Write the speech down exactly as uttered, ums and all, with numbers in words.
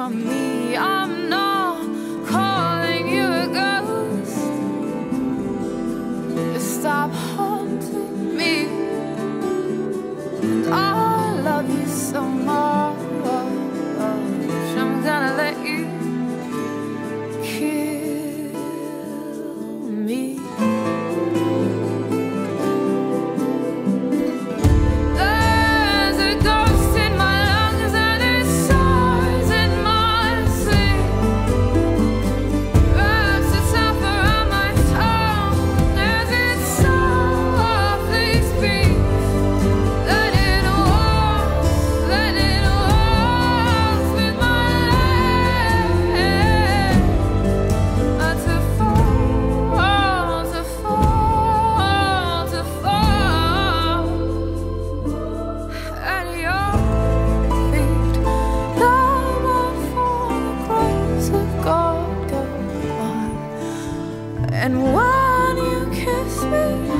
about me. I'm not calling you a ghost. Just stop haunting me. And I love you so much, I'm gonna let you kill me. There's a ghost in my lungs and it soars in my sleep. Wraps itself around my tongue as it softly speaks. Let it walk, let it walk with my legs. Not to fall, to fall, to fall at your feet. Now my grace of God go on. And when you kiss me